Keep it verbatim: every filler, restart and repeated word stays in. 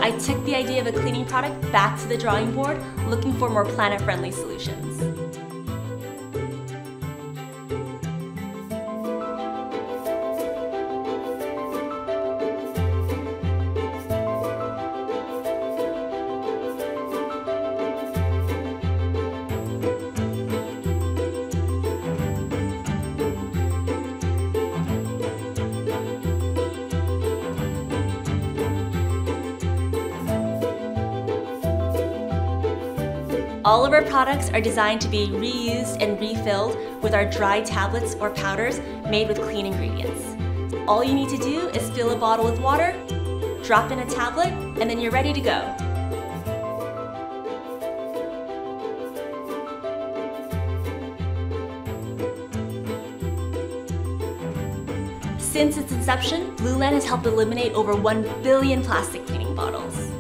I took the idea of a cleaning product back to the drawing board, looking for more planet-friendly solutions. All of our products are designed to be reused and refilled with our dry tablets or powders made with clean ingredients. All you need to do is fill a bottle with water, drop in a tablet, and then you're ready to go. Since its inception, Blueland has helped eliminate over one billion plastic cleaning bottles.